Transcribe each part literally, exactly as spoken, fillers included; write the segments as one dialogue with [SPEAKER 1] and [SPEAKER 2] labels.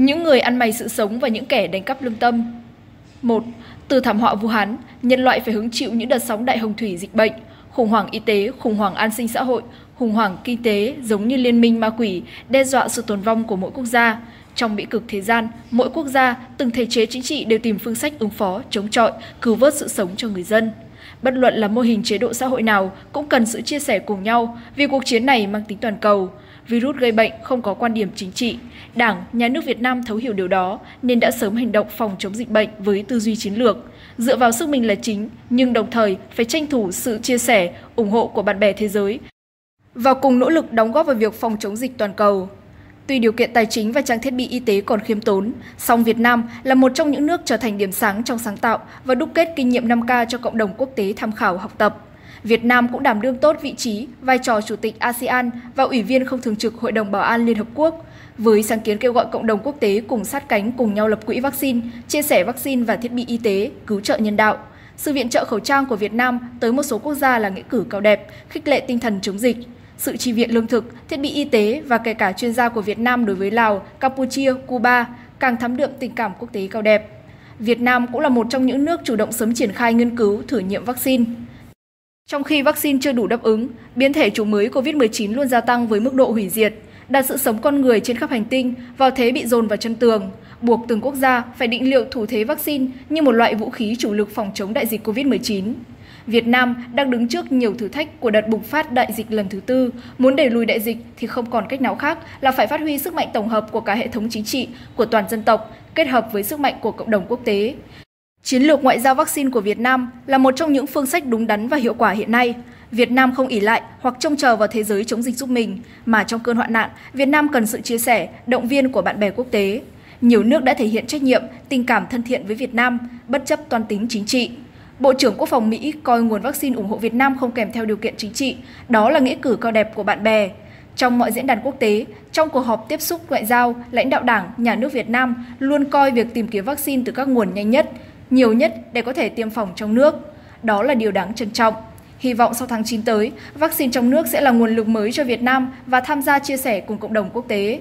[SPEAKER 1] Những người ăn mày sự sống và những kẻ đánh cắp lương tâm. một. Từ thảm họa Vũ Hán, nhân loại phải hứng chịu những đợt sóng đại hồng thủy dịch bệnh, khủng hoảng y tế, khủng hoảng an sinh xã hội, khủng hoảng kinh tế giống như liên minh ma quỷ, đe dọa sự tồn vong của mỗi quốc gia. Trong bĩ cực thế gian, mỗi quốc gia, từng thể chế chính trị đều tìm phương sách ứng phó, chống chọi, cứu vớt sự sống cho người dân. Bất luận là mô hình chế độ xã hội nào cũng cần sự chia sẻ cùng nhau vì cuộc chiến này mang tính toàn cầu. Virus gây bệnh không có quan điểm chính trị. Đảng, Nhà nước Việt Nam thấu hiểu điều đó nên đã sớm hành động phòng chống dịch bệnh với tư duy chiến lược. Dựa vào sức mình là chính, nhưng đồng thời phải tranh thủ sự chia sẻ, ủng hộ của bạn bè thế giới và cùng nỗ lực đóng góp vào việc phòng chống dịch toàn cầu. Tuy điều kiện tài chính và trang thiết bị y tế còn khiêm tốn, song Việt Nam là một trong những nước trở thành điểm sáng trong sáng tạo và đúc kết kinh nghiệm năm K cho cộng đồng quốc tế tham khảo học tập. Việt Nam cũng đảm đương tốt vị trí, vai trò Chủ tịch a sê an và Ủy viên không thường trực Hội đồng Bảo an Liên Hợp Quốc. Với sáng kiến kêu gọi cộng đồng quốc tế cùng sát cánh cùng nhau lập quỹ vaccine, chia sẻ vaccine và thiết bị y tế, cứu trợ nhân đạo. Sự viện trợ khẩu trang của Việt Nam tới một số quốc gia là nghĩa cử cao đẹp, khích lệ tinh thần chống dịch. Sự chi viện lương thực, thiết bị y tế và kể cả chuyên gia của Việt Nam đối với Lào, Campuchia, Cuba càng thấm đượm tình cảm quốc tế cao đẹp. Việt Nam cũng là một trong những nước chủ động sớm triển khai nghiên cứu, thử nghiệm vaccine. Trong khi vaccine chưa đủ đáp ứng, biến thể chủng mới Covid mười chín luôn gia tăng với mức độ hủy diệt, đặt sự sống con người trên khắp hành tinh vào thế bị dồn vào chân tường, buộc từng quốc gia phải định liệu thủ thế vaccine như một loại vũ khí chủ lực phòng chống đại dịch Covid mười chín. Việt Nam đang đứng trước nhiều thử thách của đợt bùng phát đại dịch lần thứ tư. Muốn đẩy lùi đại dịch thì không còn cách nào khác là phải phát huy sức mạnh tổng hợp của cả hệ thống chính trị, của toàn dân tộc, kết hợp với sức mạnh của cộng đồng quốc tế. Chiến lược ngoại giao vaccine của Việt Nam là một trong những phương sách đúng đắn và hiệu quả hiện nay. Việt Nam không ỷ lại hoặc trông chờ vào thế giới chống dịch giúp mình, mà trong cơn hoạn nạn, Việt Nam cần sự chia sẻ, động viên của bạn bè quốc tế. Nhiều nước đã thể hiện trách nhiệm, tình cảm thân thiện với Việt Nam, bất chấp toan tính chính trị. Bộ trưởng Quốc phòng Mỹ coi nguồn vaccine ủng hộ Việt Nam không kèm theo điều kiện chính trị, đó là nghĩa cử cao đẹp của bạn bè. Trong mọi diễn đàn quốc tế, trong cuộc họp tiếp xúc ngoại giao, lãnh đạo Đảng, Nhà nước Việt Nam luôn coi việc tìm kiếm vaccine từ các nguồn nhanh nhất, nhiều nhất để có thể tiêm phòng trong nước. Đó là điều đáng trân trọng. Hy vọng sau tháng chín tới, vaccine trong nước sẽ là nguồn lực mới cho Việt Nam và tham gia chia sẻ cùng cộng đồng quốc tế.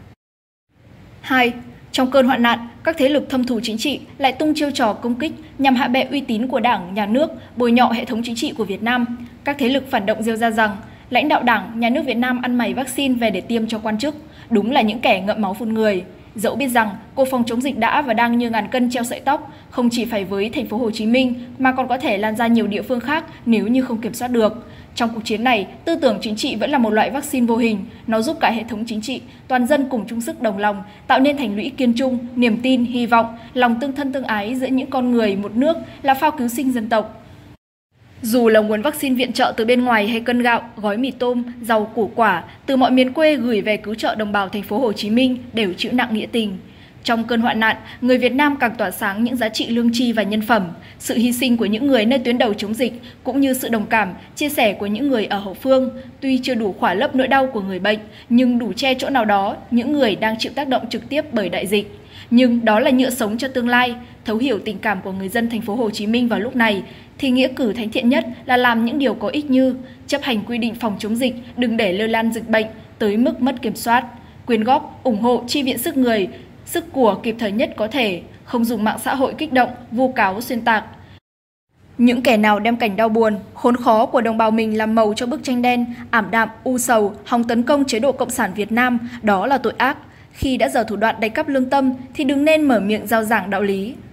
[SPEAKER 1] hai. Trong cơn hoạn nạn, các thế lực thâm thù chính trị lại tung chiêu trò công kích nhằm hạ bệ uy tín của Đảng, Nhà nước, bôi nhọ hệ thống chính trị của Việt Nam. Các thế lực phản động rêu ra rằng lãnh đạo Đảng, Nhà nước Việt Nam ăn mày vaccine về để tiêm cho quan chức, đúng là những kẻ ngậm máu phun người. Dẫu biết rằng cuộc phòng chống dịch đã và đang như ngàn cân treo sợi tóc, không chỉ phải với thành phố Hồ Chí Minh mà còn có thể lan ra nhiều địa phương khác nếu như không kiểm soát được. Trong cuộc chiến này, tư tưởng chính trị vẫn là một loại vaccine vô hình, nó giúp cả hệ thống chính trị, toàn dân cùng chung sức đồng lòng, tạo nên thành lũy kiên trung, niềm tin, hy vọng, lòng tương thân tương ái giữa những con người một nước là phao cứu sinh dân tộc. Dù là nguồn vaccine viện trợ từ bên ngoài hay cân gạo, gói mì tôm, rau củ quả từ mọi miền quê gửi về cứu trợ đồng bào thành phố Hồ Chí Minh đều chịu nặng nghĩa tình. Trong cơn hoạn nạn, người Việt Nam càng tỏa sáng những giá trị lương tri và nhân phẩm, sự hy sinh của những người nơi tuyến đầu chống dịch cũng như sự đồng cảm, chia sẻ của những người ở hậu phương. Tuy chưa đủ khỏa lấp nỗi đau của người bệnh, nhưng đủ che chỗ nào đó những người đang chịu tác động trực tiếp bởi đại dịch. Nhưng đó là nhựa sống cho tương lai, thấu hiểu tình cảm của người dân thành phố Hồ Chí Minh vào lúc này, thì nghĩa cử thánh thiện nhất là làm những điều có ích như chấp hành quy định phòng chống dịch, đừng để lây lan dịch bệnh tới mức mất kiểm soát, quyên góp, ủng hộ, chi viện sức người, sức của kịp thời nhất có thể, không dùng mạng xã hội kích động, vu cáo, xuyên tạc. Những kẻ nào đem cảnh đau buồn, khốn khó của đồng bào mình làm màu cho bức tranh đen, ảm đạm, u sầu, hòng tấn công chế độ Cộng sản Việt Nam, đó là tội ác. Khi đã dở thủ đoạn đánh cắp lương tâm thì đừng nên mở miệng rao giảng đạo lý.